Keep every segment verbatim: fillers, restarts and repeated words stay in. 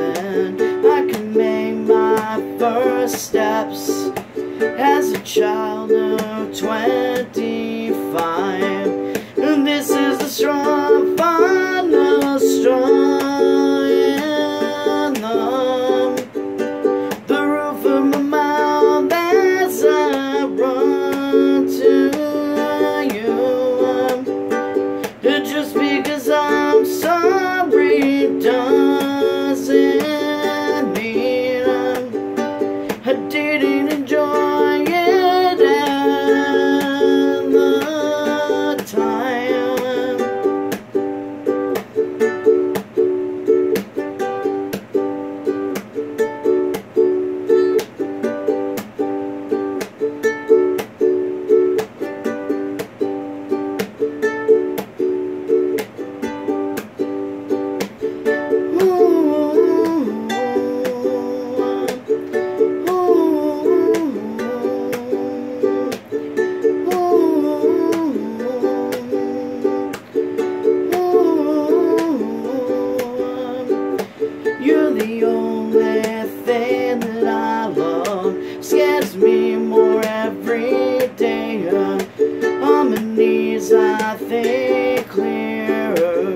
and I can make my first steps as a child of twenty-five. And this is the strong final straw in the roof of my mouth as I run to you. Just because I'm sorry doesn't mean I didn't enjoy it at the time. You're the only thing that I love. Scares me more every day. On my knees I think clearer.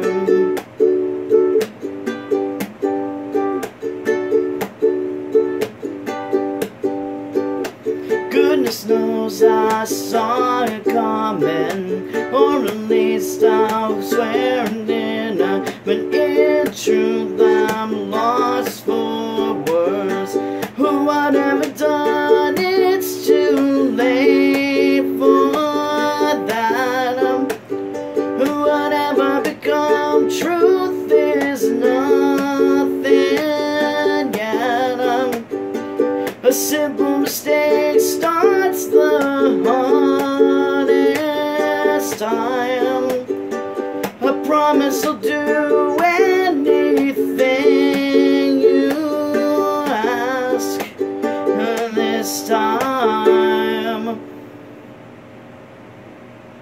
Goodness knows I saw it coming, or at least I was swearing in. But in truth I'm lost for words. What have I done? It's too late for that. um, What have I become? Truth is nothing yet. um, A simple mistake starts the hardest time. I promise I'll do anything you ask this time.